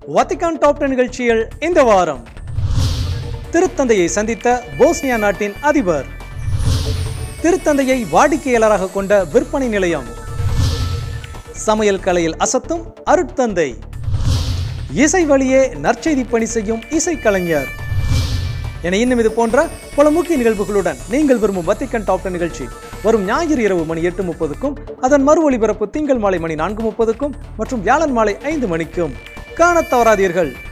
Vatican top 10 நிகழ்ச்சியில் இந்த வாரம் திருத்தந்தையை சந்தித்த போஸ்னியா நாட்டின் அதிபர், திருத்தந்தையை வாடிக்கையாளராக கொண்ட விற்பனை நிலையம், சமையல் கலையில் அசத்தும் அருட்தந்தை, இசை வழியே நற்செய்தி பணி செய்யும் இசைக்கலைஞர் என இன்னும் இது போன்ற பல முக்கிய நிகழ்வுகளுடன் நீங்கள் விரும்பும் வத்திக்கான் டாப் 10 நிகழ்ச்சி வரும் ஞாயிறு இரவு மணி 8:30க்கும், அதன் மறு ஒளிபரப்பு திங்கள் மாலை மணி 4:30க்கும் மற்றும் வியாழன் மாலை 5 மணிக்கும் காணத் தவறாதீர்கள்.